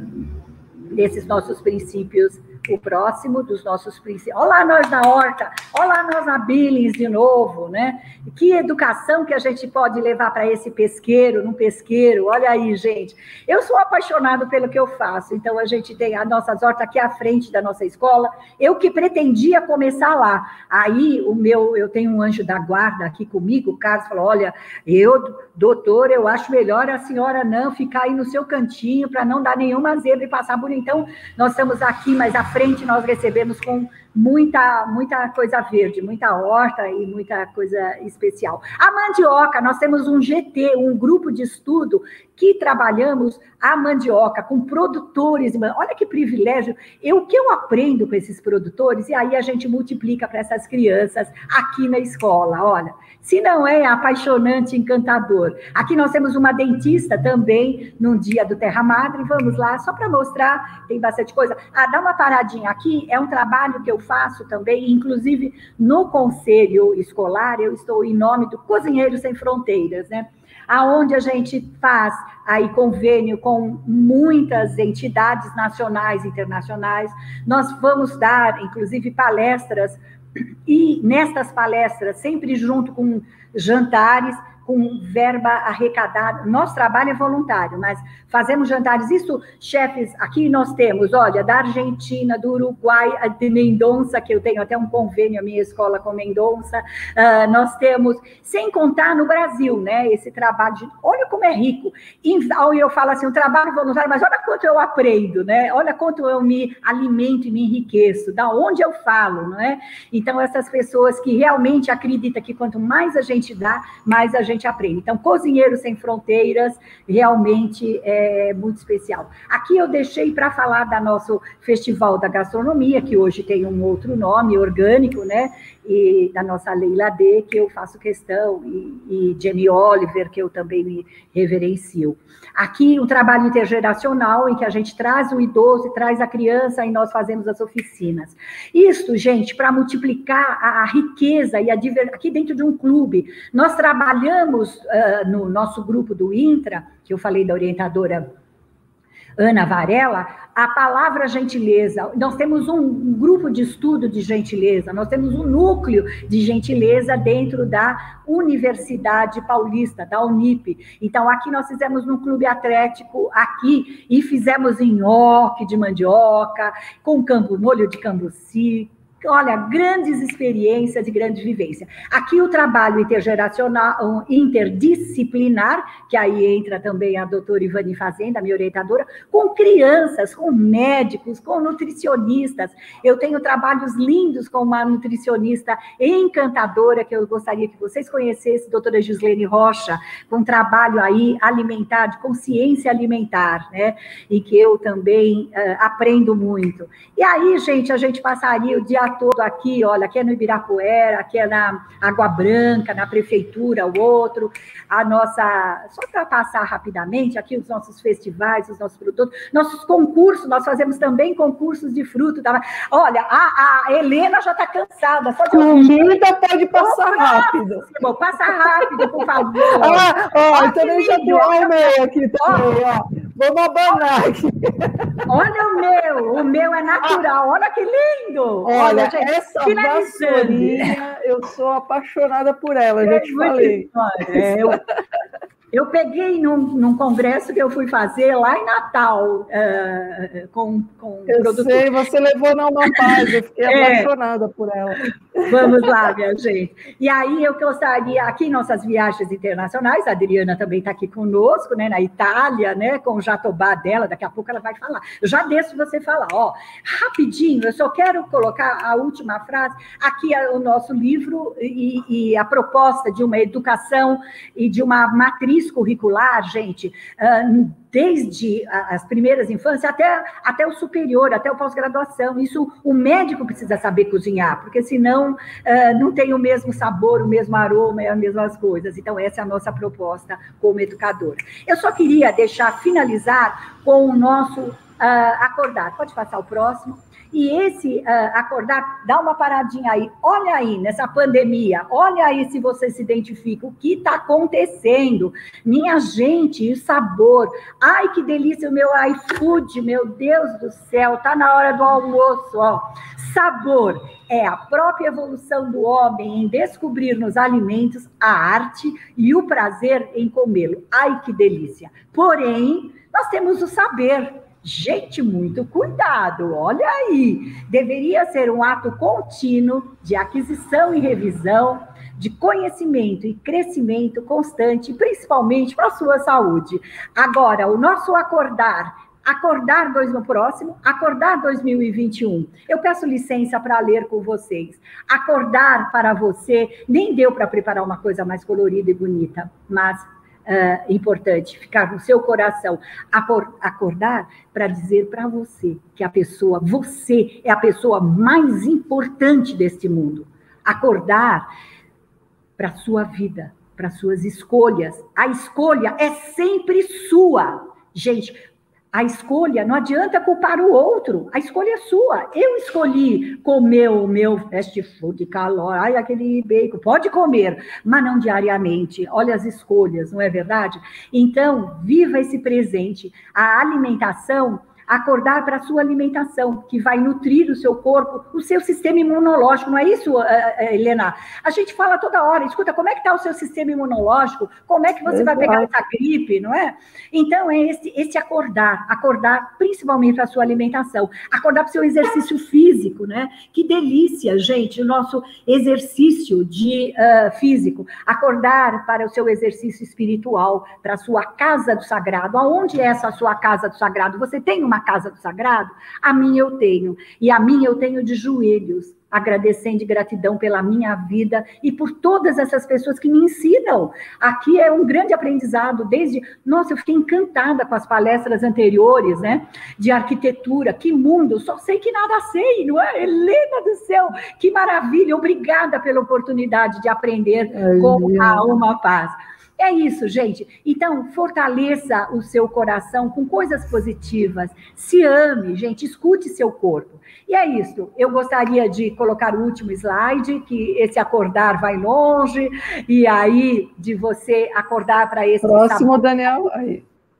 desses nossos princípios. O próximo dos nossos princípios. Olha lá nós na horta, olha lá nós na Billings de novo, né? Que educação que a gente pode levar para esse pesqueiro, num pesqueiro, olha aí, gente. Eu sou apaixonado pelo que eu faço, então a gente tem as nossas hortas aqui à frente da nossa escola, eu que pretendia começar lá. Aí, o meu, eu tenho um anjo da guarda aqui comigo, o Carlos falou, olha, eu, doutor, eu acho melhor a senhora não ficar aí no seu cantinho, para não dar nenhuma zebra e passar bonito. Então, nós estamos aqui, mas a frente nós recebemos com muita, muita coisa verde, muita horta e muita coisa especial. A mandioca, nós temos um G T, um grupo de estudo que trabalhamos a mandioca com produtores. Olha que privilégio, eu, o que eu aprendo com esses produtores, e aí a gente multiplica para essas crianças aqui na escola, olha. Se não é apaixonante, encantador. Aqui nós temos uma dentista também, num dia do Terra Madre, vamos lá, só para mostrar, tem bastante coisa. Ah, dá uma paradinha aqui, é um trabalho que eu faço também, inclusive no conselho escolar, eu estou em nome do Cozinheiros Sem Fronteiras, né? Aonde a gente faz aí convênio com muitas entidades nacionais e internacionais. Nós vamos dar, inclusive, palestras, e nestas palestras, sempre junto com jantares, com verba arrecadada. Nosso trabalho é voluntário, mas fazemos jantares. Isso, chefes, aqui nós temos, olha, da Argentina, do Uruguai, de Mendonça, que eu tenho até um convênio, a minha escola com Mendonça. Uh, nós temos, sem contar no Brasil, né, esse trabalho de, olha como é rico. E eu falo assim, um trabalho voluntário, mas olha quanto eu aprendo, né? Olha quanto eu me alimento e me enriqueço, da onde eu falo, não é? Então, essas pessoas que realmente acreditam que quanto mais a gente dá, mais a gente aprende. Então, Cozinheiros Sem Fronteiras realmente é muito especial. Aqui eu deixei para falar da nosso Festival da Gastronomia, que hoje tem um outro nome, orgânico, né? E da nossa Leila D, que eu faço questão, e, e Jenny Oliver, que eu também me reverencio. Aqui, um trabalho intergeracional, em que a gente traz o idoso e traz a criança, e nós fazemos as oficinas. Isso, gente, para multiplicar a, a riqueza e a diversidade, aqui dentro de um clube, nós trabalhamos uh, no nosso grupo do Intra, que eu falei da orientadora Ana Varela, a palavra gentileza. Nós temos um grupo de estudo de gentileza, nós temos um núcleo de gentileza dentro da Universidade Paulista, da Unip. Então, aqui nós fizemos no clube atlético, aqui, e fizemos nhoque de mandioca, com campo, molho de cambuci. Olha, grandes experiências e grande vivência. Aqui o trabalho intergeracional, interdisciplinar, que aí entra também a doutora Ivani Fazenda, minha orientadora, com crianças, com médicos, com nutricionistas. Eu tenho trabalhos lindos com uma nutricionista encantadora, que eu gostaria que vocês conhecessem, doutora Gislene Rocha, com trabalho aí alimentar, de consciência alimentar, né? E que eu também uh, aprendo muito. E aí, gente, a gente passaria o dia todo aqui, olha, aqui é no Ibirapuera, aqui é na Água Branca, na prefeitura, o outro, a nossa, só para passar rapidamente, aqui os nossos festivais, os nossos produtos, nossos concursos, nós fazemos também concursos de fruto, tá? Olha, a, a Helena já está cansada, só de comida pode passar oh, rápido. Próximo, passa rápido, por favor. Ah, ó, então deixa eu doar o meu aqui também, ó. Vamos abanar aqui. Olha o meu, o meu é natural, olha que lindo. Olha, olha gente, essa vassourinha, eu sou apaixonada por ela, é, já te falei. É, eu... Eu peguei num, num congresso que eu fui fazer lá em Natal, uh, com, com eu produtor. sei, você levou na Uma Paz, eu fiquei é. apaixonada por ela. Vamos lá, minha gente. E aí eu gostaria, aqui em nossas viagens internacionais, a Adriana também está aqui conosco, né, na Itália, né, com o Jatobá dela, daqui a pouco ela vai falar. Eu já deixo você falar, ó, rapidinho, eu só quero colocar a última frase, aqui é o nosso livro e, e a proposta de uma educação e de uma matriz curricular, gente, desde as primeiras infâncias até, até o superior, até o pós-graduação. Isso o médico precisa saber cozinhar, porque senão não tem o mesmo sabor, o mesmo aroma e as mesmas coisas. Então, essa é a nossa proposta como educadora. Eu só queria deixar, finalizar com o nosso uh, acordar. Pode passar o próximo? E esse uh, acordar, dá uma paradinha aí, olha aí nessa pandemia, olha aí se você se identifica, o que está acontecendo, minha gente, o sabor, ai que delícia o meu iFood, meu Deus do céu, tá na hora do almoço, ó, sabor é a própria evolução do homem em descobrir nos alimentos a arte e o prazer em comê-lo, ai que delícia, porém, nós temos o saber. Gente, muito cuidado, olha aí. Deveria ser um ato contínuo de aquisição e revisão, de conhecimento e crescimento constante, principalmente para a sua saúde. Agora, o nosso acordar, acordar dois no próximo, acordar dois mil e vinte e um. Eu peço licença para ler com vocês. Acordar para você, nem deu para preparar uma coisa mais colorida e bonita, mas Uh, importante, ficar no seu coração, acordar para dizer para você que a pessoa, você é a pessoa mais importante deste mundo. Acordar para a sua vida, para suas escolhas. A escolha é sempre sua. Gente, a escolha, não adianta culpar o outro, a escolha é sua. Eu escolhi comer o meu fast food calórico, ai, aquele bacon, pode comer, mas não diariamente. Olha as escolhas, não é verdade? Então, viva esse presente. A alimentação, acordar para a sua alimentação, que vai nutrir o seu corpo, o seu sistema imunológico, não é isso, Helena? A gente fala toda hora, escuta, como é que está o seu sistema imunológico? Como é que você vai pegar essa gripe, não é? Então, é esse, esse acordar, acordar principalmente para a sua alimentação, acordar para o seu exercício físico, né? Que delícia, gente, o nosso exercício de, uh, físico, acordar para o seu exercício espiritual, para a sua casa do sagrado. Aonde é essa sua casa do sagrado? Você tem uma casa do sagrado? A minha eu tenho, e a minha eu tenho de joelhos, agradecendo de gratidão pela minha vida e por todas essas pessoas que me ensinam. Aqui é um grande aprendizado, desde, nossa, eu fiquei encantada com as palestras anteriores, né, de arquitetura, que mundo, só sei que nada sei, não é? Helena do céu, que maravilha, obrigada pela oportunidade de aprender Ai, com a Uma Paz. É isso, gente. Então, fortaleça o seu coração com coisas positivas. Se ame, gente, escute seu corpo. E é isso. Eu gostaria de colocar o último slide, que esse acordar vai longe, e aí de você acordar para esse... Próximo, sabor. Daniel. Aí.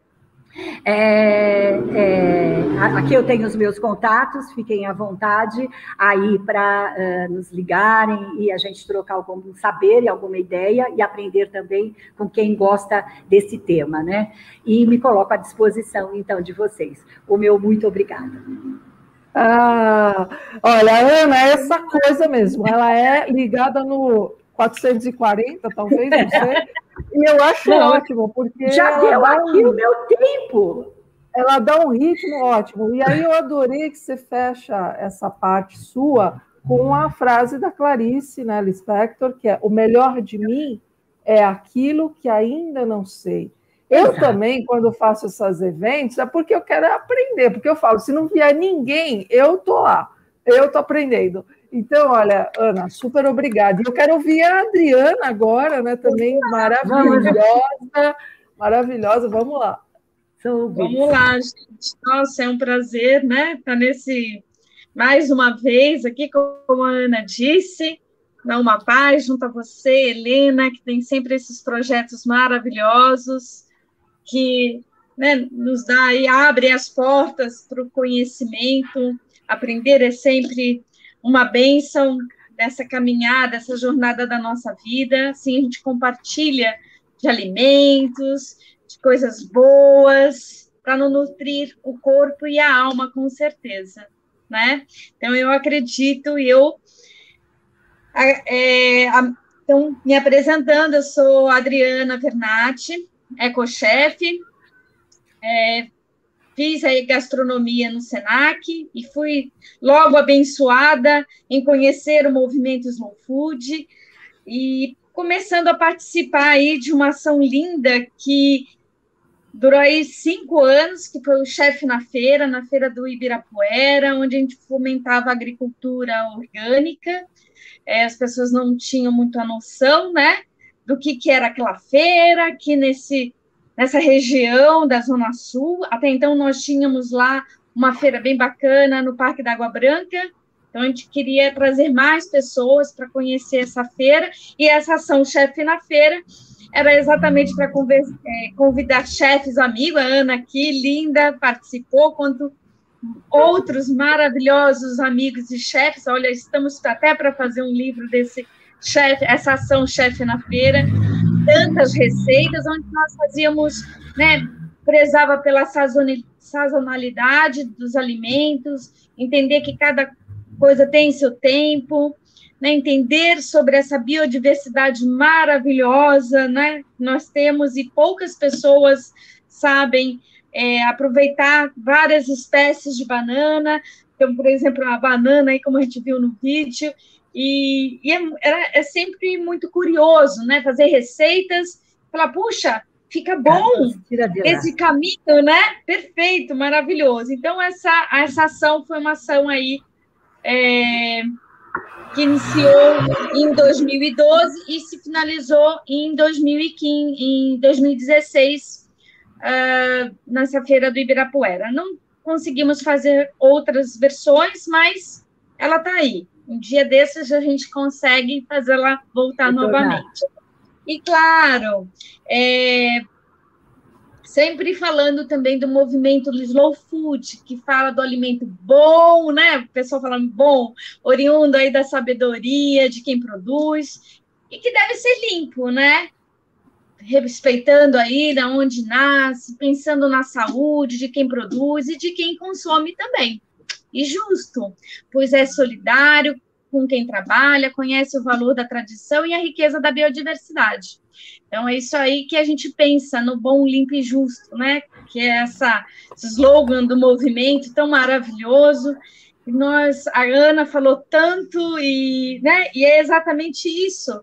É, é, aqui eu tenho os meus contatos, fiquem à vontade aí para uh, nos ligarem e a gente trocar algum saber e alguma ideia e aprender também com quem gosta desse tema, né? E me coloco à disposição, então, de vocês. O meu muito obrigada. Ah, olha, Ana, é essa coisa mesmo, ela é ligada no quatrocentos e quarenta, talvez, não sei. E eu acho não, ótimo, porque... Já deu aqui um, o meu tempo. Ela dá um ritmo ótimo. E aí eu adorei que você fecha essa parte sua com a frase da Clarice, né, Lispector, que é: o melhor de mim é aquilo que ainda não sei. Eu Exato. Também, quando faço esses eventos, é porque eu quero aprender, porque eu falo, se não vier ninguém, eu tô lá, eu tô aprendendo. Então, olha, Ana, super obrigada. E eu quero ouvir a Adriana agora, né? Também maravilhosa, maravilhosa. Vamos lá. Vamos lá, gente. Nossa, é um prazer, né? Estar nesse, mais uma vez aqui, como a Ana disse, na Uma Paz, junto a você, Helena, que tem sempre esses projetos maravilhosos, que, né, nos dá e abre as portas para o conhecimento. Aprender é sempre uma bênção dessa caminhada, essa jornada da nossa vida. Assim, a gente compartilha de alimentos, de coisas boas, para não nutrir o corpo e a alma, com certeza, né? Então, eu acredito, e eu... É, então, me apresentando, eu sou Adriana Vernati, ecochefe, é, fiz aí gastronomia no Senac e fui logo abençoada em conhecer o movimento Slow Food e começando a participar aí de uma ação linda que durou aí cinco anos, que foi o Chefe na Feira, na Feira do Ibirapuera, onde a gente fomentava a agricultura orgânica. É, as pessoas não tinham muito a noção, né, do que, que era aquela feira, aqui nesse, nessa região da Zona Sul. Até então, nós tínhamos lá uma feira bem bacana no Parque da Água Branca, então a gente queria trazer mais pessoas para conhecer essa feira, e essa ação Chefe na Feira era exatamente para convidar chefes amigos. A Ana aqui, linda, participou, quanto outros maravilhosos amigos e chefes. Olha, estamos até para fazer um livro desse chefe, essa ação Chefe na Feira, tantas receitas, onde nós fazíamos, né, prezava pela sazonalidade dos alimentos, entender que cada coisa tem seu tempo, né, entender sobre essa biodiversidade maravilhosa, né, nós temos, e poucas pessoas sabem é, aproveitar várias espécies de banana, então, por exemplo, a banana, aí, como a gente viu no vídeo, e, e é, é sempre muito curioso, né, fazer receitas, falar, puxa, fica bom esse caminho, né, perfeito, maravilhoso. Então, essa, essa ação foi uma ação aí, é, que iniciou em dois mil e doze e se finalizou em dois mil e quinze, em dois mil e dezesseis, uh, nessa Feira do Ibirapuera. Não conseguimos fazer outras versões, mas ela está aí. Um dia desses a gente consegue fazê-la voltar novamente. E, claro, é, sempre falando também do movimento do Slow Food, que fala do alimento bom, né? O pessoal falando bom, oriundo aí da sabedoria de quem produz, e que deve ser limpo, né? Respeitando aí de onde nasce, pensando na saúde de quem produz e de quem consome também. E justo, pois é solidário com quem trabalha, conhece o valor da tradição e a riqueza da biodiversidade. Então, é isso aí que a gente pensa no bom, limpo e justo, né? Que é essa, esse slogan do movimento tão maravilhoso. E nós, a Ana falou tanto, e, né? E é exatamente isso.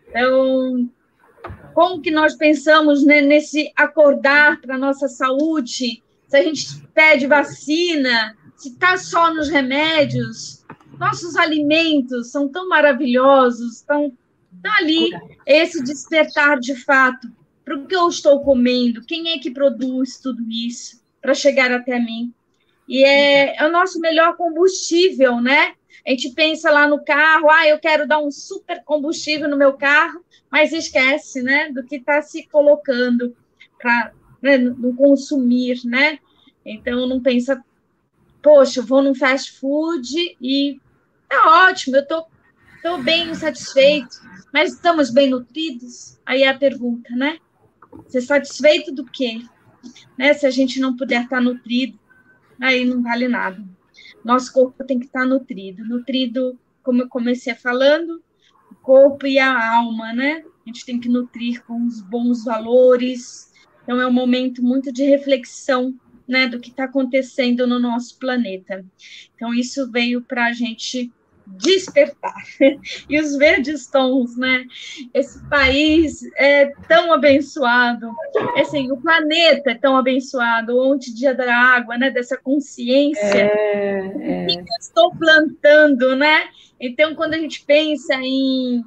Então, como que nós pensamos, né, nesse acordar para a nossa saúde? Se a gente pede vacina, se está só nos remédios, nossos alimentos são tão maravilhosos, estão Então, ali, esse despertar de fato, para o que eu estou comendo, quem é que produz tudo isso para chegar até mim? E é, é o nosso melhor combustível, né? A gente pensa lá no carro, ah, eu quero dar um super combustível no meu carro, mas esquece, né, do que está se colocando para, né, no consumir, né? Então, não pensa, poxa, eu vou num fast food e tá ótimo, eu tô, tô bem satisfeito. Mas estamos bem nutridos? Aí é a pergunta, né? Você satisfeito do quê? Né? Se a gente não puder estar nutrido, aí não vale nada. Nosso corpo tem que estar nutrido. Nutrido, como eu comecei falando, o corpo e a alma, né? A gente tem que nutrir com os bons valores. Então, é um momento muito de reflexão, né, do que está acontecendo no nosso planeta. Então, isso veio para a gente despertar. E os verdes tons, né? Esse país é tão abençoado, assim, o planeta é tão abençoado, ontem, dia da água, né? Dessa consciência, é, é. que eu estou plantando, né? Então, quando a gente pensa em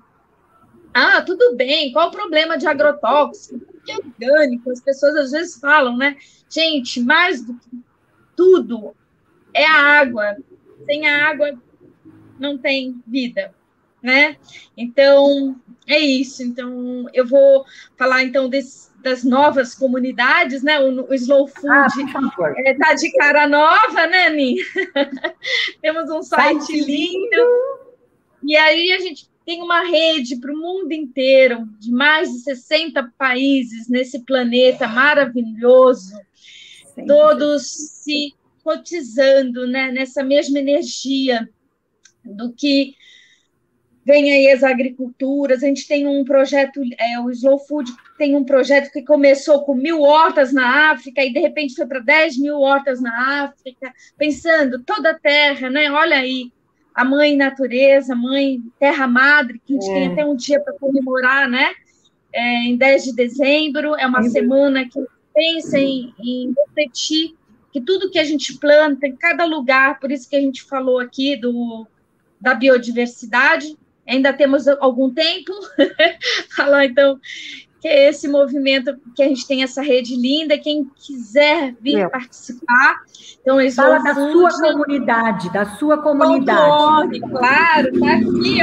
ah, tudo bem, qual o problema de agrotóxico? Porque é orgânico, as pessoas às vezes falam, né? Gente, mais do que tudo é a água. Sem a água não tem vida, né? Então, é isso. Então, eu vou falar, então, desse, das novas comunidades, né? O, o Slow Food ah, é, tá de cara nova, né, Nin? Temos um site lindo. lindo. E aí, a gente tem uma rede para o mundo inteiro, de mais de sessenta países nesse planeta maravilhoso, Sim, todos se cotizando, né, nessa mesma energia do que vem aí as agriculturas. A gente tem um projeto, é, o Slow Food tem um projeto que começou com mil hortas na África e, de repente, foi para dez mil hortas na África, pensando toda a terra, né? Olha aí, a mãe natureza, mãe terra-madre, que a gente é. tem até um dia para comemorar, né? É, em dez de dezembro, é uma é. semana que pensa em, em refletir que tudo que a gente planta em cada lugar, por isso que a gente falou aqui do, da biodiversidade, ainda temos algum tempo, falar então que é esse movimento, que a gente tem essa rede linda, quem quiser vir é. participar, então eles Fala vão da fundir, sua comunidade, da sua comunidade. Org, claro, tá aqui,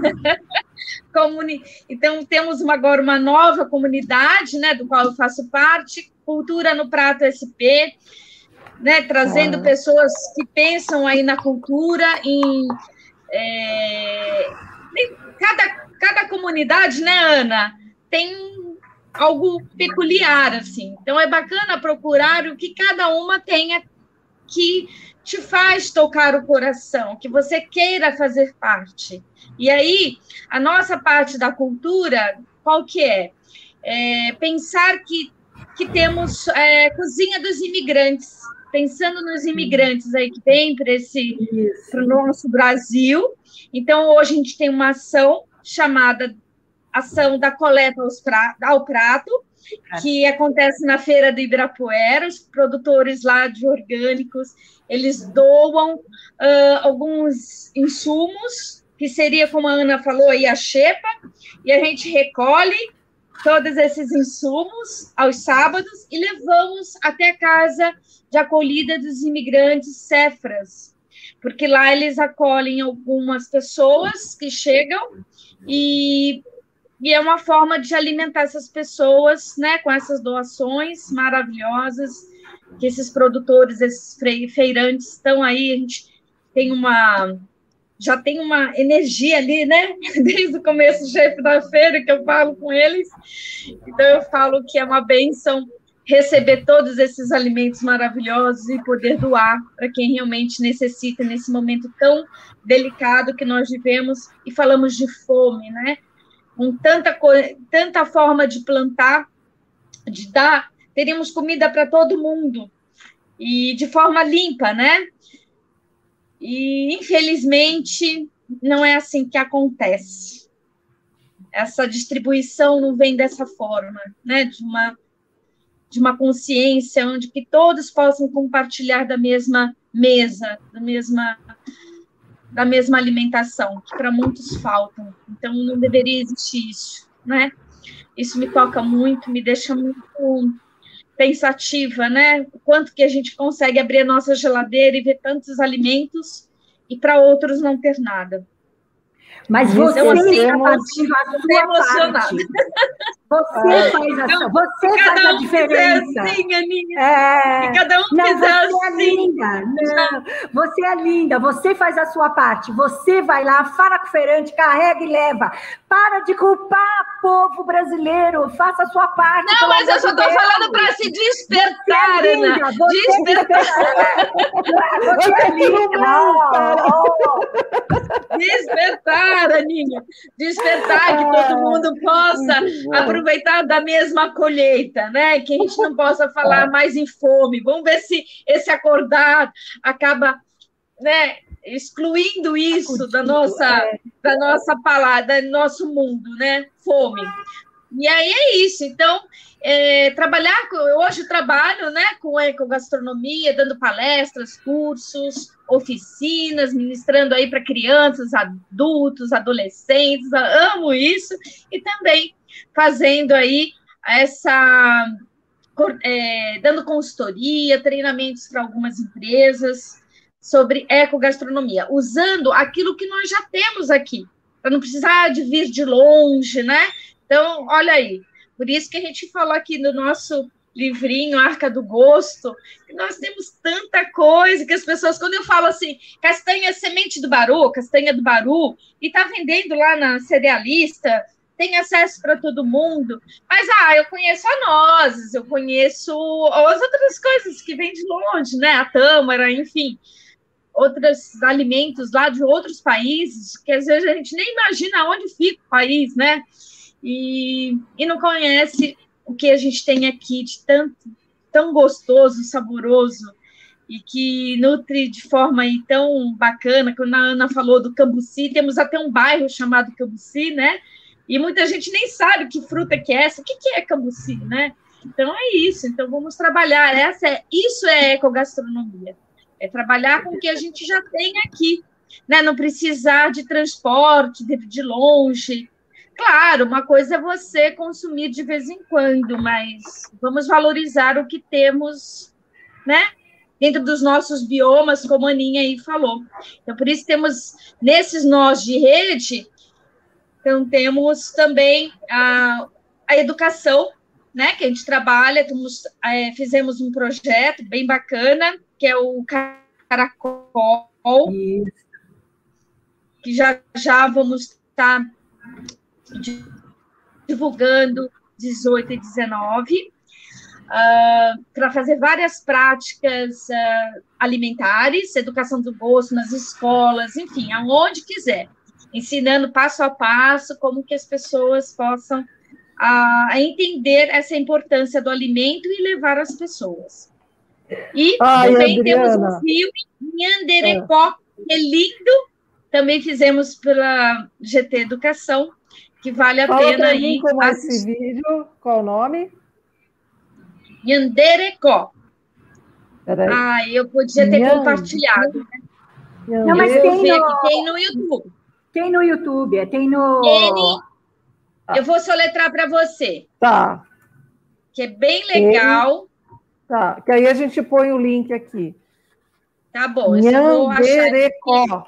ó. Comuni... Então, temos uma, agora uma nova comunidade, né, do qual eu faço parte, Cultura no Prato S P, né, trazendo ah. pessoas que pensam aí na cultura, em, é, em cada, cada comunidade, né, Ana, tem algo peculiar, assim. Então, é bacana procurar o que cada uma tenha que te faz tocar o coração, que você queira fazer parte. E aí, a nossa parte da cultura, qual que é? É pensar que, que temos é, Cozinha dos Imigrantes, pensando nos imigrantes aí que vem para esse para o nosso Brasil. Então, hoje a gente tem uma ação chamada Ação da Coleta aos pra, ao Prato, que acontece na Feira do Ibirapuera. Os produtores lá de orgânicos, eles doam uh, alguns insumos, que seria, como a Ana falou, aí a xepa, e a gente recolhe todos esses insumos aos sábados e levamos até a casa de acolhida dos imigrantes Cefras, porque lá eles acolhem algumas pessoas que chegam e, e é uma forma de alimentar essas pessoas, né, com essas doações maravilhosas que esses produtores, esses feirantes estão aí. A gente tem uma... já tem uma energia ali, né? Desde o começo, chefe da feira, que eu falo com eles. Então, eu falo que é uma bênção receber todos esses alimentos maravilhosos e poder doar para quem realmente necessita nesse momento tão delicado que nós vivemos e falamos de fome, né? Com tanta, tanta forma de plantar, de dar, teríamos comida para todo mundo e de forma limpa, né? E, infelizmente, não é assim que acontece. Essa distribuição não vem dessa forma, né? De uma, de uma consciência onde que todos possam compartilhar da mesma mesa, da mesma, da mesma alimentação, que para muitos faltam. Então, não deveria existir isso, né? Isso me toca muito, me deixa muito pensativa, né? O quanto que a gente consegue abrir a nossa geladeira e ver tantos alimentos e para outros não ter nada. Mas você então, assim, está fazendo a sua emocionada. parte. Você faz a sua, você faz a diferença. Assim, Aninha. É. E cada um não, quiser você assim. É linda. Não, você é linda, você faz a sua parte. Você vai lá, fala com o feirante, carrega e leva. Para de culpar o povo brasileiro, faça a sua parte. Não, mas eu só estou falando para se despertar, você é linda, Ana. Você despertar. Você é linda. Despertar, Aninha. Despertar, que todo mundo possa aproveitar da mesma colheita, né? Que a gente não possa falar mais em fome. Vamos ver se esse acordar acaba, né, excluindo isso da nossa, da nossa palavra, do nosso mundo, né? Fome. E aí é isso. Então, é, trabalhar, hoje eu trabalho, né, com ecogastronomia, dando palestras, cursos, oficinas, ministrando aí para crianças, adultos, adolescentes, amo isso, e também fazendo aí essa, é, dando consultoria, treinamentos para algumas empresas sobre ecogastronomia, usando aquilo que nós já temos aqui, para não precisar de vir de longe, né? Então, olha aí, por isso que a gente falou aqui no nosso livrinho, Arca do Gosto. Nós temos tanta coisa que as pessoas, quando eu falo assim, castanha semente do Baru, castanha do Baru, e está vendendo lá na cerealista, tem acesso para todo mundo, mas ah, eu conheço a nozes, eu conheço as outras coisas que vêm de longe, né? A tâmara, enfim, outros alimentos lá de outros países, que às vezes a gente nem imagina onde fica o país, né? E, e não conhece o que a gente tem aqui de tanto, tão gostoso, saboroso, e que nutre de forma aí tão bacana. Quando a Ana falou do cambuci, temos até um bairro chamado Cambuci, né? E muita gente nem sabe que fruta que é essa, o que, que é cambuci, né? Então é isso, então vamos trabalhar, essa é, isso é ecogastronomia, é trabalhar com o que a gente já tem aqui, né? Não precisar de transporte, de, de longe. Claro, uma coisa é você consumir de vez em quando, mas vamos valorizar o que temos, né? Dentro dos nossos biomas, como a Aninha aí falou. Então, por isso temos, nesses nós de rede, então temos também a, a educação, né? Que a gente trabalha, temos, é, fizemos um projeto bem bacana, que é o Caracol, isso. Que já, já vamos estar divulgando dezoito e dezenove, uh, para fazer várias práticas uh, alimentares, educação do gosto nas escolas, enfim, aonde quiser, ensinando passo a passo como que as pessoas possam uh, entender essa importância do alimento e levar as pessoas. E Ai, também Adriana. Temos um filme, Nhanderecó, é. que é lindo, também fizemos pela G T Educação, que vale a Fala pena aí. Como é esse vídeo? Qual o nome? Nhanderecó. Ah, eu podia ter Nhan... compartilhado. Nhan... Não, mas tem no... que tem no YouTube. Tem no YouTube, tem no... N... Ah. Eu vou soletrar para você. Tá. Que é bem legal. N... Tá, que aí a gente põe o link aqui. Tá bom, eu vou achar. Nhanderecó.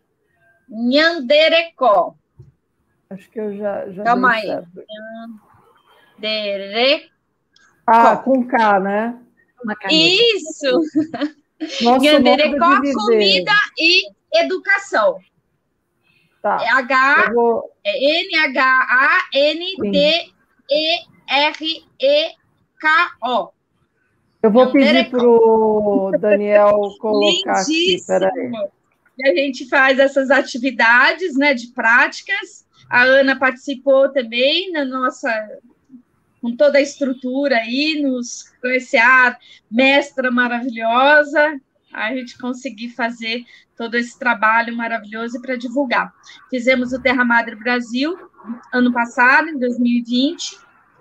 Nhanderecó. Acho que eu já. já Calma aí. Nhanderecó. Ah, com K, né? Isso! Nhanderecó, comida e educação. Tá. É H, vou... é N H A N D E R E K O. Eu vou pedir para o Daniel colocar Lindíssimo. Aqui. Peraí. E a gente faz essas atividades, né, de práticas. A Ana participou também na nossa, com toda a estrutura aí, nos, com esse ar, mestra maravilhosa, a gente conseguir fazer todo esse trabalho maravilhoso para divulgar. Fizemos o Terra Madre Brasil ano passado, em dois mil e vinte,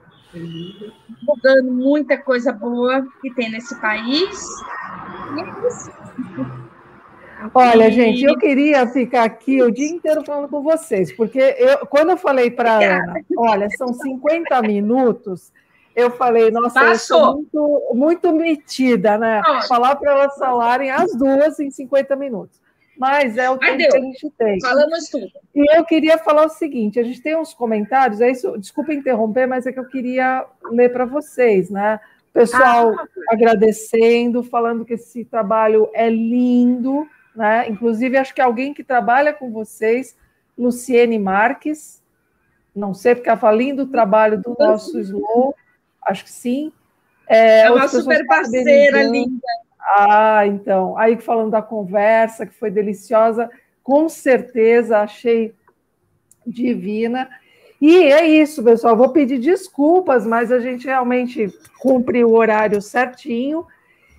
divulgando muita coisa boa que tem nesse país. E é isso. Olha, gente, eu queria ficar aqui o dia inteiro falando com vocês, porque eu, quando eu falei para a Ana, olha, são cinquenta minutos, eu falei, nossa, Passou. eu sou muito, muito metida, né? Nossa. Falar para elas falarem as duas em cinquenta minutos. Mas é o tempo que a gente tem. Falamos tudo. E eu queria falar o seguinte, a gente tem uns comentários, é isso, desculpa interromper, mas é que eu queria ler para vocês, né? O pessoal ah, agradecendo, falando que esse trabalho é lindo, né? Inclusive, acho que alguém que trabalha com vocês, Luciene Marques, não sei, porque ela fala lindo o trabalho do nosso Slow, acho que sim. É, é uma super parceira, linda. Ah, então, aí falando da conversa, que foi deliciosa, com certeza, achei divina. E é isso, pessoal, vou pedir desculpas, mas a gente realmente cumpre o horário certinho.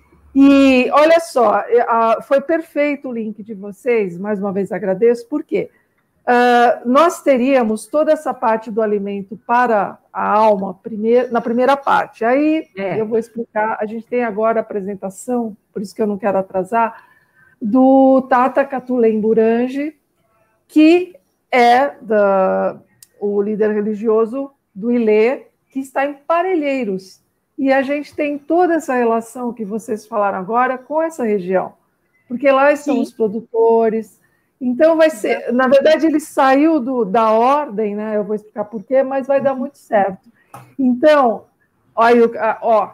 E olha só, foi perfeito o link de vocês, mais uma vez agradeço, porque uh, nós teríamos toda essa parte do alimento para a alma primeir, na primeira parte. Aí é. eu vou explicar, a gente tem agora a apresentação, por isso que eu não quero atrasar, do Tata Katulemburange, que é da, o líder religioso do Ilê, que está em Parelheiros. E a gente tem toda essa relação que vocês falaram agora com essa região, porque lá estão Sim. os produtores. Então, vai ser... Na verdade, ele saiu do, da ordem, né? Eu vou explicar por quê, mas vai dar muito certo. Então, olha, ó,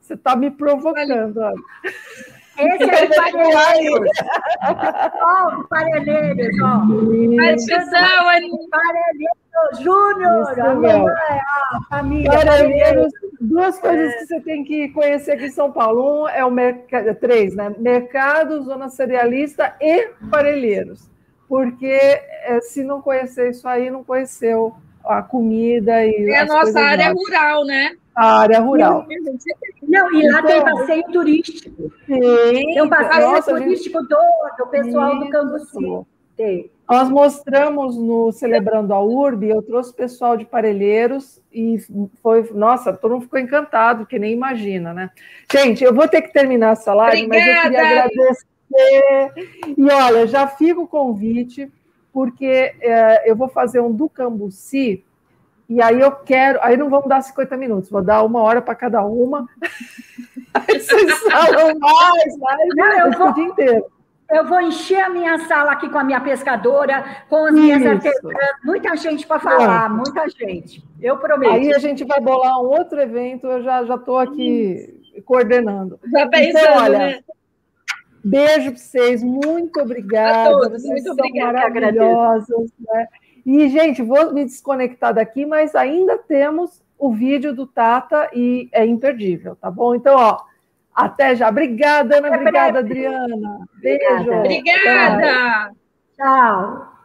Você está me provocando, olha. Esse é o Parelheiros. Ó, o Parelheiros, ó. Gratidão, Aninha. Parelheiros Júnior, a mamãe, a família. Parelheiros, duas coisas que você tem que conhecer aqui em São Paulo. Um é o mercado, três, né? Mercado, Zona Cerealista e Parelheiros. Porque é, se não conhecer isso aí, não conheceu a comida e é a nossa área novas. rural, né? A área rural. Não, e lá então, tem passeio turístico. Sim, tem um passeio nossa, turístico gente... do, do pessoal isso. do Cambuci. Tem. Nós mostramos no Celebrando a U R B, eu trouxe o pessoal de Parelheiros e foi, nossa, todo mundo ficou encantado, que nem imagina, né? Gente, eu vou ter que terminar essa live, Obrigada. mas eu queria agradecer. E olha, já fica o convite, porque é, eu vou fazer um do Cambuci. E aí eu quero... Aí não vamos dar cinquenta minutos, vou dar uma hora para cada uma. Aí vocês falam mais, mais não, eu vou, o dia inteiro. Eu vou encher a minha sala aqui com a minha pescadora, com as minhas artesãs. Muita gente para falar, Pronto. muita gente. Eu prometo. Aí a gente vai bolar um outro evento, eu já estou aqui Isso. coordenando. Já pensando, então, olha, né? Beijo para vocês, muito obrigada. Todos, vocês muito são obrigada, maravilhosos. Né? E, gente, vou me desconectar daqui, mas ainda temos o vídeo do Tata e é imperdível, tá bom? Então, ó, até já. Obrigada, Ana. Obrigada, Adriana. Beijo. Obrigada. Tchau.